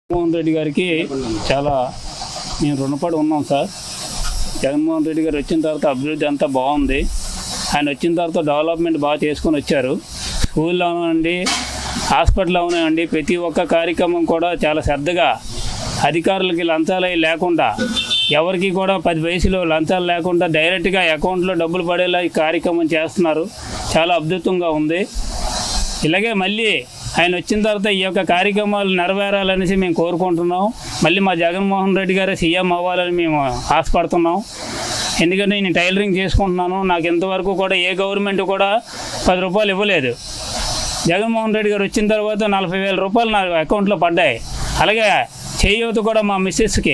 జగన్మోహన్ రెడ్డి గారికి చాలా మేము రుణపడి ఉన్నాం సార్. జగన్మోహన్ రెడ్డి గారు వచ్చిన తర్వాత అభివృద్ధి అంతా బాగుంది. ఆయన వచ్చిన తర్వాత డెవలప్మెంట్ బాగా చేసుకొని వచ్చారు. స్కూల్లో అవనండి, హాస్పిటల్లో అవనండి, ప్రతి ఒక్క కార్యక్రమం కూడా చాలా శ్రద్ధగా అధికారులకి లంచాలు లేకుండా, ఎవరికి కూడా 10 వయసులో లంచాలు లేకుండా డైరెక్ట్గా అకౌంట్లో డబ్బులు పడేలా ఈ కార్యక్రమం చేస్తున్నారు. చాలా అద్భుతంగా ఉంది. ఇలాగే మళ్ళీ ఆయన వచ్చిన తర్వాత ఈ యొక్క కార్యక్రమాలు నెరవేరాలనేసి మేము కోరుకుంటున్నాం. మళ్ళీ మా జగన్మోహన్ రెడ్డి గారే సీఎం అవ్వాలని మేము ఆశపడుతున్నాం. ఎందుకంటే నేను టైలరింగ్ చేసుకుంటున్నాను. నాకు ఇంతవరకు కూడా ఏ గవర్నమెంట్ కూడా 10 రూపాయలు ఇవ్వలేదు. జగన్మోహన్ రెడ్డి గారు వచ్చిన తర్వాత 40,000 రూపాయలు నా అకౌంట్లో పడ్డాయి. అలాగే చేయూత కూడా మా మిస్సెస్కి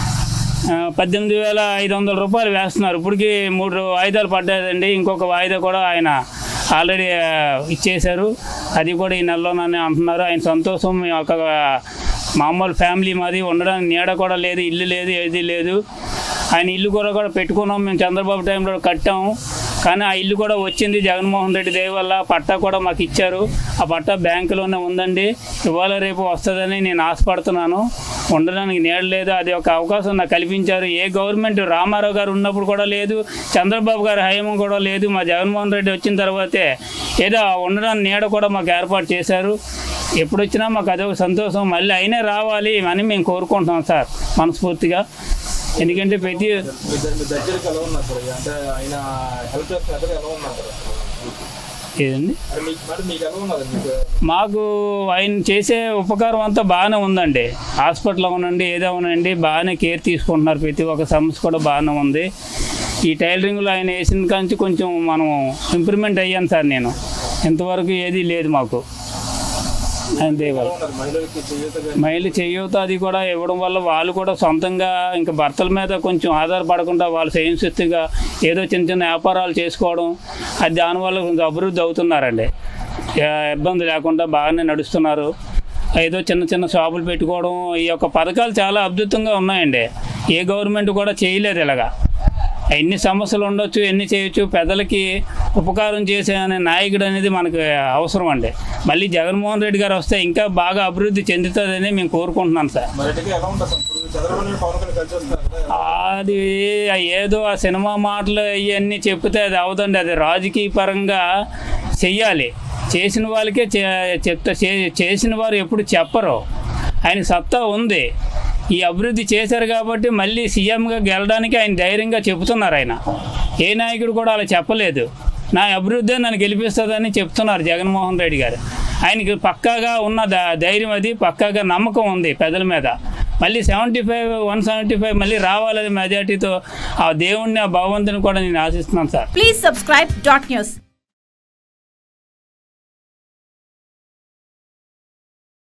18,500 రూపాయలు వేస్తున్నారు. ఇప్పటికి 3 వాయిదాలు పడ్డాయండి. ఇంకొక వాయిదా కూడా ఆయన ఆల్రెడీ ఇచ్చేశారు. అది కూడా ఈ నెలలోనే అంటున్నారు. ఆయన సంతోషం. ఒక మామూలు ఫ్యామిలీ మాది, ఉండడానికి నీడ కూడా లేదు, ఇల్లు లేదు, ఏది లేదు. ఆయన ఇల్లు కూడా పెట్టుకున్నాం. మేము చంద్రబాబు టైంలో కట్టాము, కానీ ఆ ఇల్లు కూడా వచ్చింది జగన్మోహన్ రెడ్డి దయ వల్ల. పట్టా కూడా మాకు ఇచ్చారు. ఆ పట్టా బ్యాంకులోనే ఉందండి. ఇవాళ రేపు వస్తుందని నేను ఆశపడుతున్నాను. ఉండడానికి నీడ లేదు. అది ఒక అవకాశం నాకు కల్పించారు. ఏ గవర్నమెంట్ రామారావు గారు ఉన్నప్పుడు కూడా లేదు, చంద్రబాబు గారి హయాం కూడా లేదు. మా జగన్మోహన్ రెడ్డి వచ్చిన తర్వాతే ఏదో ఉండడానికి నీడ కూడా మాకు ఏర్పాటు చేశారు. ఎప్పుడు వచ్చినా మాకు అదొక సంతోషం. మళ్ళీ అయినా రావాలి అని మేము కోరుకుంటున్నాం సార్ మనస్ఫూర్తిగా. ఎందుకంటే ప్రతి ఏదండి మాకు ఆయన చేసే ఉపకారం అంతా బాగానే ఉందండి. హాస్పిటల్ అవునండి, ఏదవునండి, బాగానే కేర్ తీసుకుంటున్నారు. ప్రతి ఒక్క సమస్య కూడా బాగానే ఉంది. ఈ టైలరింగ్లో ఆయన వేసిన కాంచి కొంచెం మనం ఇంప్రూవ్మెంట్ అయ్యాను సార్. నేను ఇంతవరకు ఏది లేదు మాకు. అంతే మహిళలు చేయూత అది కూడా ఇవ్వడం వల్ల వాళ్ళు కూడా సొంతంగా ఇంకా భర్తల మీద కొంచెం ఆధారపడకుండా వాళ్ళు స్వయంశక్తిగా ఏదో చిన్న చిన్న వ్యాపారాలు చేసుకోవడం, అది దానివల్ల కొంచెం అభివృద్ధి అవుతున్నారండి. ఇబ్బంది లేకుండా బాగానే నడుస్తున్నారు. ఏదో చిన్న చిన్న షాపులు పెట్టుకోవడం, ఈ యొక్క పథకాలు చాలా అద్భుతంగా ఉన్నాయండి. ఏ గవర్నమెంట్ కూడా చేయలేదు ఇలాగా. ఎన్ని సమస్యలు ఉండొచ్చు, ఎన్ని చేయొచ్చు, పెద్దలకి ఉపకారం చేసే అనే నాయకుడు అనేది మనకు అవసరం అండి. మళ్ళీ జగన్మోహన్ రెడ్డి గారు వస్తే ఇంకా బాగా అభివృద్ధి చెందుతుందని మేము కోరుకుంటున్నాం సార్. అది ఏదో ఆ సినిమా మాటలు ఇవన్నీ చెప్తే అది అవదండి. అది రాజకీయ పరంగా చెయ్యాలి. చేసిన వాళ్ళకే చేసిన వారు ఎప్పుడు చెప్పరు. ఆయన సత్తా ఉంది. ఈ అభివృద్ధి చేశారు కాబట్టి మళ్ళీ సీఎంగా గెలడానికి ఆయన ధైర్యంగా చెబుతున్నారు. ఆయన ఏ నాయకుడు కూడా అలా చెప్పలేదు. నా అభివృద్ధి నన్ను గెలిపిస్తుందని చెప్తున్నారు జగన్మోహన్ రెడ్డి గారు. ఆయనకి పక్కాగా ఉన్న ధైర్యం, అది పక్కాగా నమ్మకం ఉంది ప్రజల మీద. మళ్ళీ 175 మళ్ళీ రావాలని మెజార్టీతో ఆ దేవుణ్ణి, ఆ భగవంతుని కూడా నేను ఆశిస్తున్నాను సార్. Please subscribe .news.